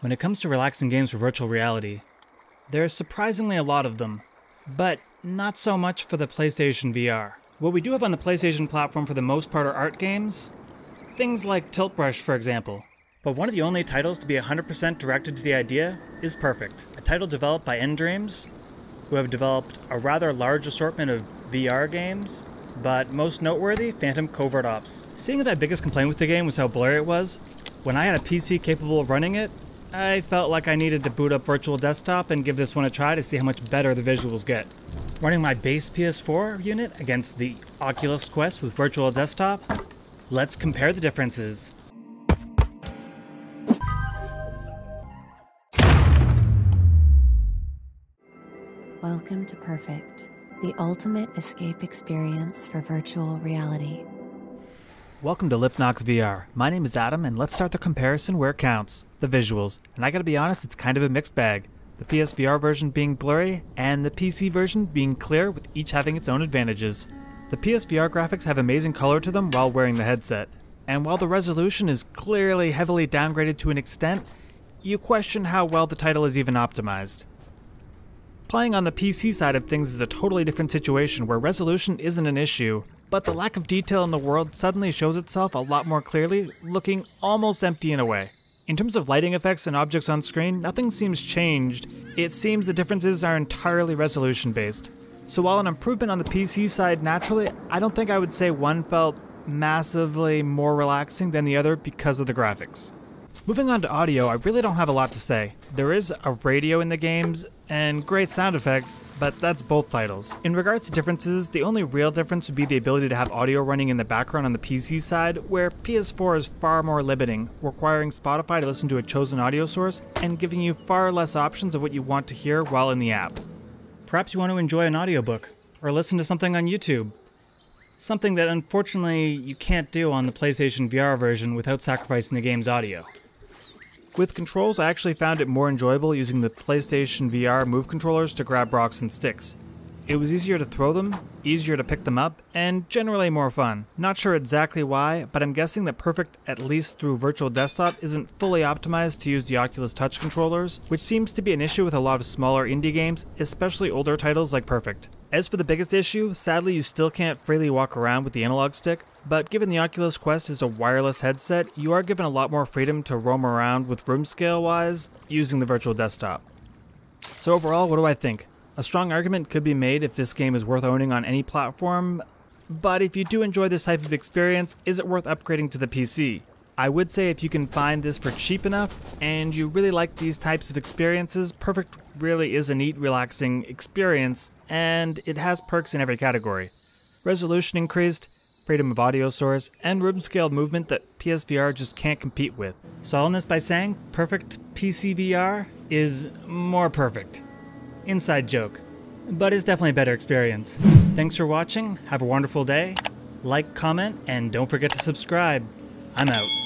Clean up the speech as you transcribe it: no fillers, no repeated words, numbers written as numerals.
When it comes to relaxing games for virtual reality, there's surprisingly a lot of them, but not so much for the PlayStation VR. What we do have on the PlayStation platform for the most part are art games, things like Tilt Brush for example. But one of the only titles to be 100% directed to the idea is Perfect, a title developed by N-Dreams, who have developed a rather large assortment of VR games, but most noteworthy, Phantom Covert Ops. Seeing as my biggest complaint with the game was how blurry it was, when I had a PC capable of running it, I felt like I needed to boot up Virtual Desktop and give this one a try to see how much better the visuals get. Running my base PS4 unit against the Oculus Quest with Virtual Desktop, let's compare the differences. Welcome to Perfect, the ultimate escape experience for virtual reality. Welcome to Lipnox VR. My name is Adam, and let's start the comparison where it counts, the visuals. And I gotta be honest, it's kind of a mixed bag. The PSVR version being blurry, and the PC version being clear, with each having its own advantages. The PSVR graphics have amazing color to them while wearing the headset. And while the resolution is clearly heavily downgraded to an extent, you question how well the title is even optimized. Playing on the PC side of things is a totally different situation where resolution isn't an issue, but the lack of detail in the world suddenly shows itself a lot more clearly, looking almost empty in a way. In terms of lighting effects and objects on screen, nothing seems changed. It seems the differences are entirely resolution based. So while an improvement on the PC side naturally, I don't think I would say one felt massively more relaxing than the other because of the graphics. Moving on to audio, I really don't have a lot to say. There is a radio in the games, and great sound effects, but that's both titles. In regards to differences, the only real difference would be the ability to have audio running in the background on the PC side, where PS4 is far more limiting, requiring Spotify to listen to a chosen audio source, and giving you far less options of what you want to hear while in the app. Perhaps you want to enjoy an audiobook, or listen to something on YouTube. Something that unfortunately you can't do on the PlayStation VR version without sacrificing the game's audio. With controls, I actually found it more enjoyable using the PlayStation VR Move controllers to grab rocks and sticks. It was easier to throw them, easier to pick them up, and generally more fun. Not sure exactly why, but I'm guessing that Perfect, at least through Virtual Desktop, isn't fully optimized to use the Oculus Touch controllers, which seems to be an issue with a lot of smaller indie games, especially older titles like Perfect. As for the biggest issue, sadly you still can't freely walk around with the analog stick, but given the Oculus Quest is a wireless headset, you are given a lot more freedom to roam around with room scale wise using the Virtual Desktop. So overall, what do I think? A strong argument could be made if this game is worth owning on any platform, but if you do enjoy this type of experience, is it worth upgrading to the PC? I would say if you can find this for cheap enough, and you really like these types of experiences, Perfect really is a neat, relaxing experience, and it has perks in every category. Resolution increased, freedom of audio source, and room scale movement that PSVR just can't compete with. So I'll end this by saying, Perfect PCVR is more perfect. Inside joke, but it's definitely a better experience. Thanks for watching, have a wonderful day, like, comment, and don't forget to subscribe. I'm out.